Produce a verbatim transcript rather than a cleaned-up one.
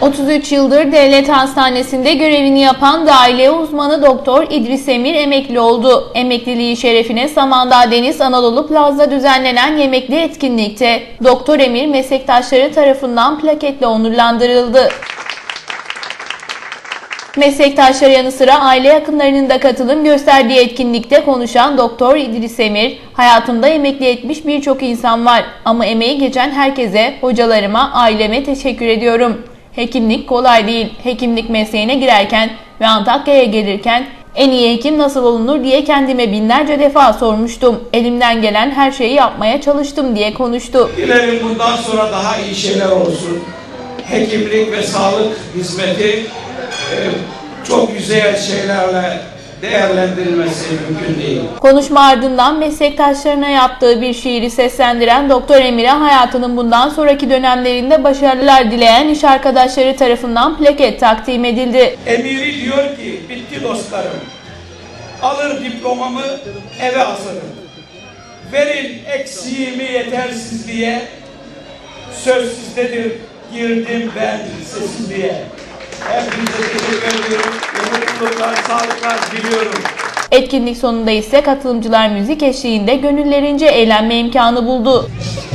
otuz üç yıldır devlet hastanesinde görevini yapan dahiliye uzmanı Doktor İdris Emir emekli oldu. Emekliliği şerefine Samandağ Deniz Anadolu Plaz'da düzenlenen yemekli etkinlikte Doktor Emir meslektaşları tarafından plaketle onurlandırıldı. Meslektaşları yanı sıra aile yakınlarının da katılım gösterdiği etkinlikte konuşan Doktor İdris Emir, "Hayatımda emekli etmiş birçok insan var ama emeği geçen herkese, hocalarıma, aileme teşekkür ediyorum. Hekimlik kolay değil. Hekimlik mesleğine girerken ve Antakya'ya gelirken en iyi hekim nasıl olunur diye kendime binlerce defa sormuştum. Elimden gelen her şeyi yapmaya çalıştım" diye konuştu. Dilerim bundan sonra daha iyi şeyler olsun. Hekimlik ve sağlık hizmeti e, çok güzel şeylerle değerlendirilmesi mümkün değil. Konuşma ardından meslektaşlarına yaptığı bir şiiri seslendiren Doktor Emir'e hayatının bundan sonraki dönemlerinde başarılar dileyen iş arkadaşları tarafından plaket takdim edildi. Emiri diyor ki, bitti dostlarım. Alır diplomamı eve asarım. Verin eksiğimi yetersizliğe. Söz sizdedir, girdim ben sessizliğe. Hepinize teşekkür ediyorum. Mutluluklar, sağlıklar diliyorum. Etkinlik sonunda ise katılımcılar müzik eşliğinde gönüllerince eğlenme imkanı buldu.